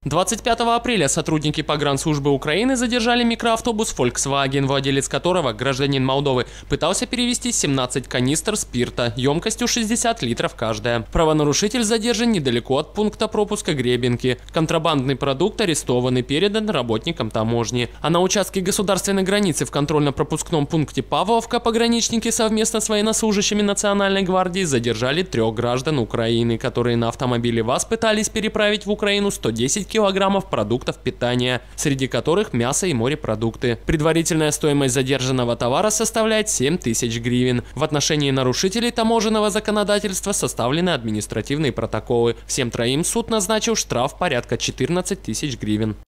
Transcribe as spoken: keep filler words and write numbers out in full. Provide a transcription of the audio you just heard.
двадцать пятого апреля сотрудники погранслужбы Украины задержали микроавтобус Volkswagen, владелец которого, гражданин Молдовы, пытался перевезти семнадцать канистр спирта емкостью шестьдесят литров каждая. Правонарушитель задержан недалеко от пункта пропуска Гребенки. Контрабандный продукт арестован и передан работникам таможни. А на участке государственной границы в контрольно-пропускном пункте Павловка пограничники совместно с военнослужащими Национальной гвардии задержали трех граждан Украины, которые на автомобиле ВАЗ пытались переправить в Украину сто десять килограммов продуктов питания, среди которых мясо и морепродукты. Предварительная стоимость задержанного товара составляет семь тысяч гривен. В отношении нарушителей таможенного законодательства составлены административные протоколы. Всем троим суд назначил штраф порядка четырнадцати тысяч гривен.